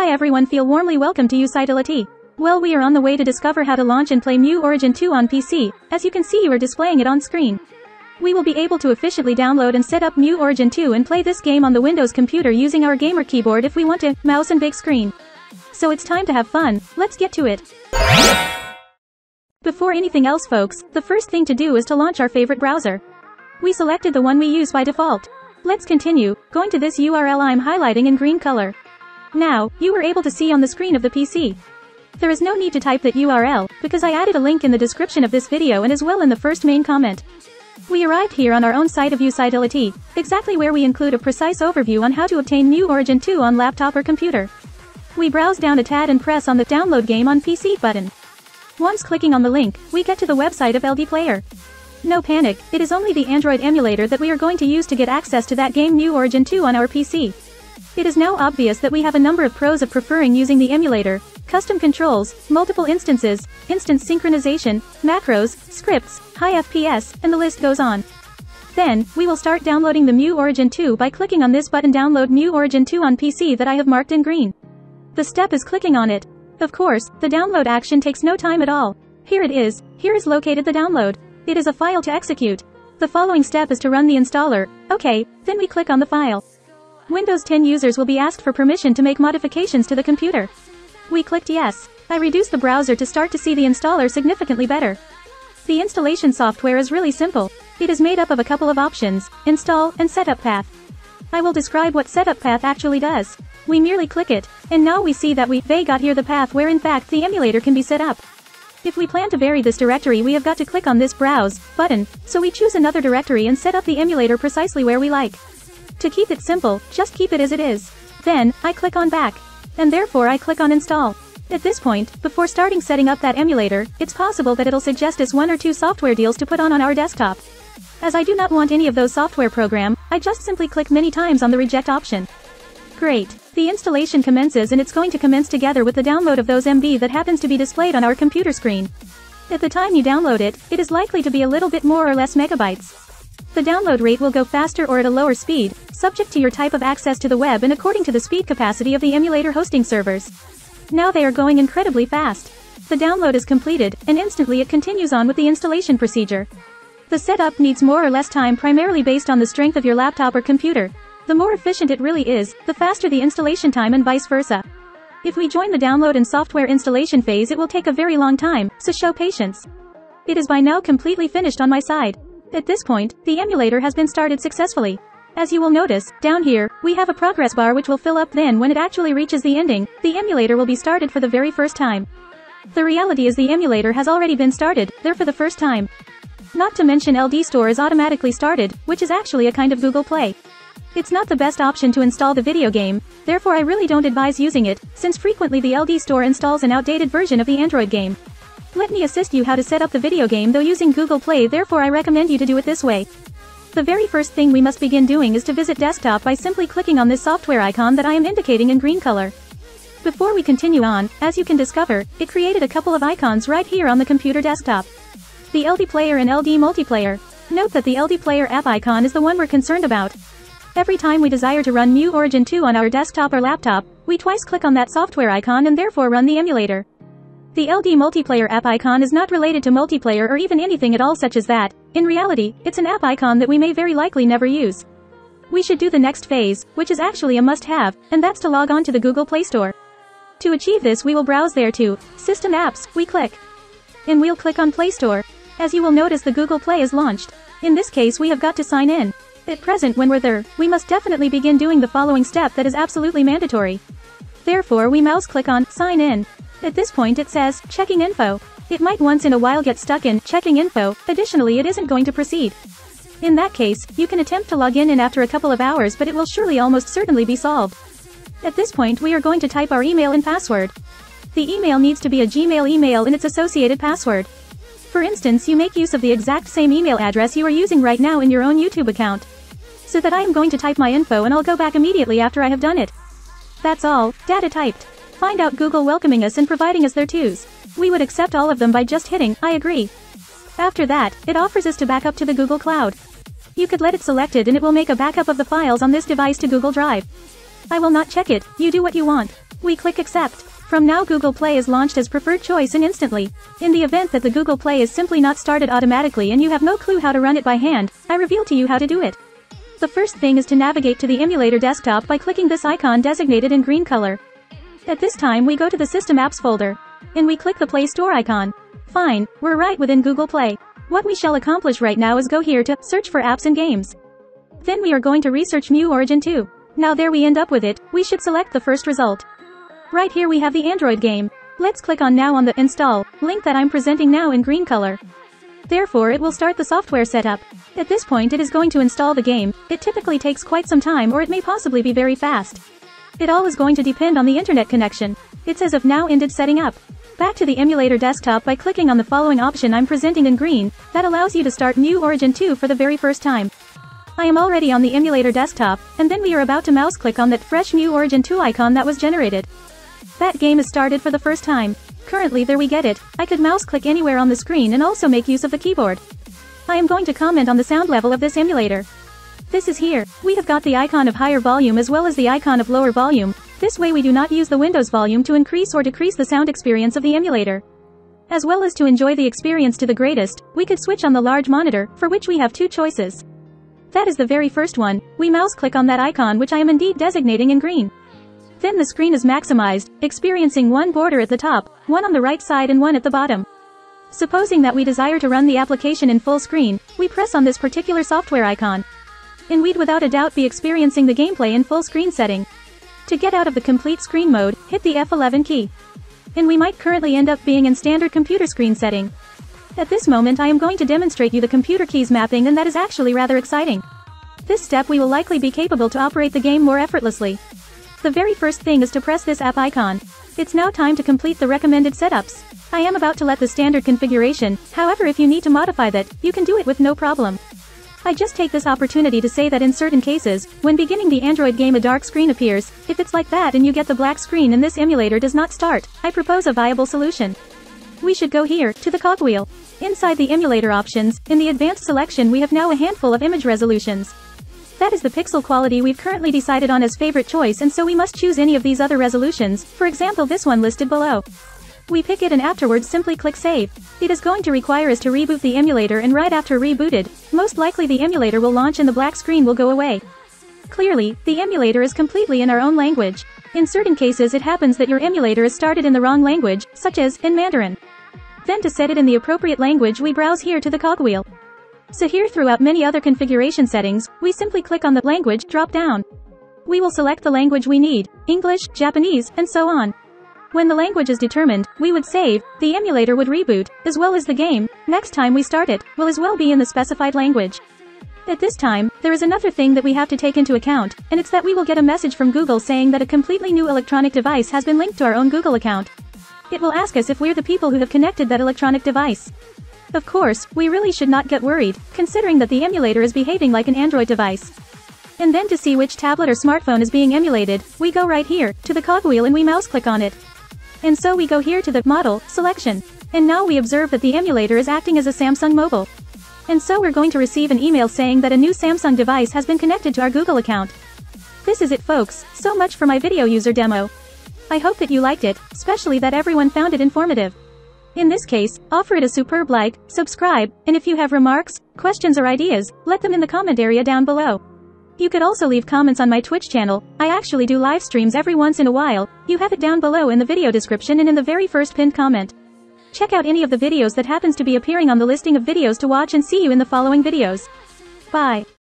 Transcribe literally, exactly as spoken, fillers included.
Hi everyone, feel warmly welcome to Usitility. Well, we are on the way to discover how to launch and play Mu Origin two on P C. As you can see, you are displaying it on screen. We will be able to efficiently download and set up Mu Origin two and play this game on the Windows computer using our gamer keyboard if we want to, mouse and big screen. So it's time to have fun, let's get to it. Before anything else folks, the first thing to do is to launch our favorite browser. We selected the one we use by default. Let's continue, going to this U R L I'm highlighting in green color. Now, you were able to see on the screen of the P C. There is no need to type that U R L, because I added a link in the description of this video and as well in the first main comment. We arrived here on our own site of Usitility, exactly where we include a precise overview on how to obtain Mu Origin two on laptop or computer. We browse down a tad and press on the Download Game on P C button. Once clicking on the link, we get to the website of LDPlayer. No panic, it is only the Android emulator that we are going to use to get access to that game Mu Origin two on our P C. It is now obvious that we have a number of pros of preferring using the emulator: custom controls, multiple instances, instance synchronization, macros, scripts, high F P S, and the list goes on. Then, we will start downloading the Mu Origin two by clicking on this button Download Mu Origin two on P C that I have marked in green. The step is clicking on it. Of course, the download action takes no time at all. Here it is, here is located the download. It is a file to execute. The following step is to run the installer. Okay, then we click on the file. Windows ten users will be asked for permission to make modifications to the computer. We clicked yes. I reduced the browser to start to see the installer significantly better. The installation software is really simple. It is made up of a couple of options: install and setup path. I will describe what setup path actually does. We merely click it, and now we see that we they got here the path where in fact the emulator can be set up. If we plan to vary this directory, we have got to click on this browse button, so we choose another directory and set up the emulator precisely where we like. To keep it simple, just keep it as it is. Then, I click on back. And therefore I click on install. At this point, before starting setting up that emulator, it's possible that it'll suggest us one or two software deals to put on on our desktop. As I do not want any of those software program, I just simply click many times on the reject option. Great. The installation commences and it's going to commence together with the download of those M B that happens to be displayed on our computer screen. At the time you download it, it is likely to be a little bit more or less megabytes. The download rate will go faster or at a lower speed, subject to your type of access to the web and according to the speed capacity of the emulator hosting servers. Now they are going incredibly fast. The download is completed, and instantly it continues on with the installation procedure. The setup needs more or less time primarily based on the strength of your laptop or computer. The more efficient it really is, the faster the installation time and vice versa. If we join the download and software installation phase, it will take a very long time, so show patience. It is by now completely finished on my side. At this point, the emulator has been started successfully. As you will notice, down here, we have a progress bar which will fill up. Then when it actually reaches the ending, the emulator will be started for the very first time. The reality is the emulator has already been started, there for the first time. Not to mention L D Store is automatically started, which is actually a kind of Google Play. It's not the best option to install the video game, therefore I really don't advise using it, since frequently the L D Store installs an outdated version of the Android game. Let me assist you how to set up the video game though using Google Play, therefore I recommend you to do it this way. The very first thing we must begin doing is to visit desktop by simply clicking on this software icon that I am indicating in green color. Before we continue on, as you can discover, it created a couple of icons right here on the computer desktop. The LDPlayer and LDMultiplayer. Note that the LDPlayer app icon is the one we're concerned about. Every time we desire to run Mu Origin two on our desktop or laptop, we twice click on that software icon and therefore run the emulator. The LDMultiplayer app icon is not related to multiplayer or even anything at all such as that. In reality, it's an app icon that we may very likely never use. We should do the next phase, which is actually a must-have, and that's to log on to the Google Play Store. To achieve this, we will browse there to System Apps, we click. And we'll click on Play Store. As you will notice, the Google Play is launched. In this case, we have got to sign in. At present, when we're there, we must definitely begin doing the following step that is absolutely mandatory. Therefore, we mouse click on Sign In. At this point it says, checking info. It might once in a while get stuck in checking info, additionally it isn't going to proceed. In that case, you can attempt to log in in after a couple of hours, but it will surely almost certainly be solved. At this point we are going to type our email and password. The email needs to be a Gmail email and its associated password. For instance, you make use of the exact same email address you are using right now in your own YouTube account. So that I am going to type my info and I'll go back immediately after I have done it. That's all, data typed. Find out Google welcoming us and providing us their twos. We would accept all of them by just hitting, I agree. After that, it offers us to back up to the Google Cloud. You could let it selected and it will make a backup of the files on this device to Google Drive. I will not check it, you do what you want. We click accept. From now Google Play is launched as preferred choice and instantly. In the event that the Google Play is simply not started automatically and you have no clue how to run it by hand, I reveal to you how to do it. The first thing is to navigate to the emulator desktop by clicking this icon designated in green color. At this time we go to the System Apps folder. And we click the Play Store icon. Fine, we're right within Google Play. What we shall accomplish right now is go here to search for apps and games. Then we are going to research Mu Origin two. Now there we end up with it, we should select the first result. Right here we have the Android game. Let's click on now on the install link that I'm presenting now in green color. Therefore it will start the software setup. At this point it is going to install the game. It typically takes quite some time or it may possibly be very fast. It all is going to depend on the internet connection. It's as of now ended setting up. Back to the emulator desktop by clicking on the following option I'm presenting in green, that allows you to start Mu Origin two for the very first time. I am already on the emulator desktop, and then we are about to mouse click on that fresh Mu Origin two icon that was generated. That game is started for the first time. Currently there we get it, I could mouse click anywhere on the screen and also make use of the keyboard. I am going to comment on the sound level of this emulator. This is here, we have got the icon of higher volume as well as the icon of lower volume. This way we do not use the Windows volume to increase or decrease the sound experience of the emulator. As well as to enjoy the experience to the greatest, we could switch on the large monitor, for which we have two choices. That is the very first one, we mouse click on that icon which I am indeed designating in green. Then the screen is maximized, experiencing one border at the top, one on the right side and one at the bottom. Supposing that we desire to run the application in full screen, we press on this particular software icon. And we'd without a doubt be experiencing the gameplay in full screen setting. To get out of the complete screen mode, hit the F eleven key. And we might currently end up being in standard computer screen setting. At this moment I am going to demonstrate you the computer keys mapping and that is actually rather exciting. This step we will likely be capable to operate the game more effortlessly. The very first thing is to press this app icon. It's now time to complete the recommended setups. I am about to let the standard configuration, however if you need to modify that, you can do it with no problem. I just take this opportunity to say that in certain cases, when beginning the Android game a dark screen appears. If it's like that and you get the black screen and this emulator does not start, I propose a viable solution. We should go here, to the cogwheel. Inside the emulator options, in the advanced selection we have now a handful of image resolutions. That is the pixel quality we've currently decided on as favorite choice and so we must choose any of these other resolutions, for example this one listed below. We pick it and afterwards simply click save. It is going to require us to reboot the emulator and right after rebooted, most likely the emulator will launch and the black screen will go away. Clearly, the emulator is completely in our own language. In certain cases it happens that your emulator is started in the wrong language, such as, in Mandarin. Then to set it in the appropriate language we browse here to the cogwheel. So here throughout many other configuration settings, we simply click on the language drop down. We will select the language we need, English, Japanese, and so on. When the language is determined, we would save, the emulator would reboot, as well as the game, next time we start it, will as well be in the specified language. At this time, there is another thing that we have to take into account, and it's that we will get a message from Google saying that a completely new electronic device has been linked to our own Google account. It will ask us if we're the people who have connected that electronic device. Of course, we really should not get worried, considering that the emulator is behaving like an Android device. And then to see which tablet or smartphone is being emulated, we go right here, to the cogwheel and we mouse click on it. And so we go here to the model selection. And now we observe that the emulator is acting as a Samsung mobile. And so we're going to receive an email saying that a new Samsung device has been connected to our Google account. This is it folks, so much for my video user demo. I hope that you liked it, especially that everyone found it informative. In this case, offer it a superb like, subscribe, and if you have remarks, questions or ideas, let them in the comment area down below. You could also leave comments on my Twitch channel. I actually do live streams every once in a while. You have it down below in the video description and in the very first pinned comment. Check out any of the videos that happens to be appearing on the listing of videos to watch and see you in the following videos. Bye.